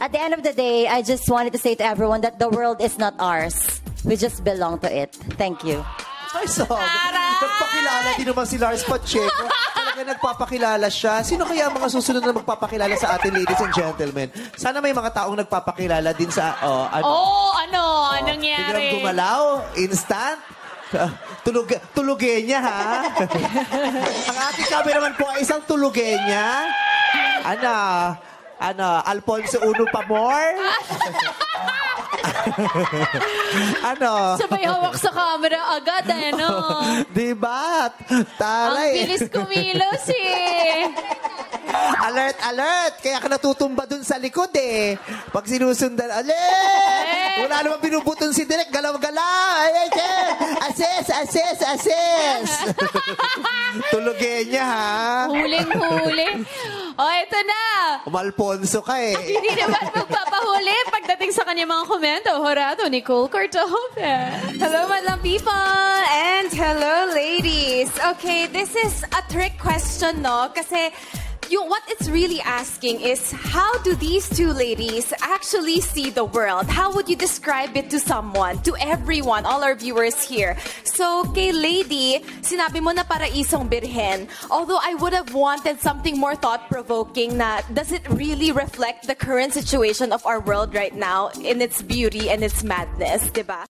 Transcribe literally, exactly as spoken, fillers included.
At the end of the day, I just wanted to say to everyone that the world is not ours. We just belong to it. Thank you. Ay, so, nagpakilala din naman si Lars Pacheco. Talaga nagpapakilala siya. Sino kaya ang mga susunod na magpapakilala sa atin, ladies and gentlemen? Sana may mga taong nagpapakilala din sa... Oh, ano? Oh, ano? Oh, Anong nangyari? Biglang gumalaw? Instant? Tulog, tulugenya, ha? Ang ating cameraman po ay isang tulugenya. Ano? Ano? Alfonso Uno Pamor? Ano? Sabay hawak sa camera agad, ano? Diba? Ang Taray. bilis kumilos, eh. Alert, alert! Kaya ka natutumba dun sa likod, eh. Pag sinusundan, alert! Eh. Wala naman binubuton si Direk, galaw-galaw! Ay, ay, ay. Assess, assess, assess! Tulugin niya, ha? Huling-huli. O, eto na. Umalponso ka, eh. Hindi naman magpapahuli pagdating sa kanyang mga komento. Horato, Nicole Cortove. Hello, madlang people! And hello, ladies! Okay, this is a trick question, no? Kasi yung, what it's really asking is, how do these two ladies actually see the world? How would you describe it to someone, to everyone, all our viewers here? So, kay lady, sinabi mo na paraisong birhen. Although I would have wanted something more thought-provoking na, does it really reflect the current situation of our world right now in its beauty and its madness, diba?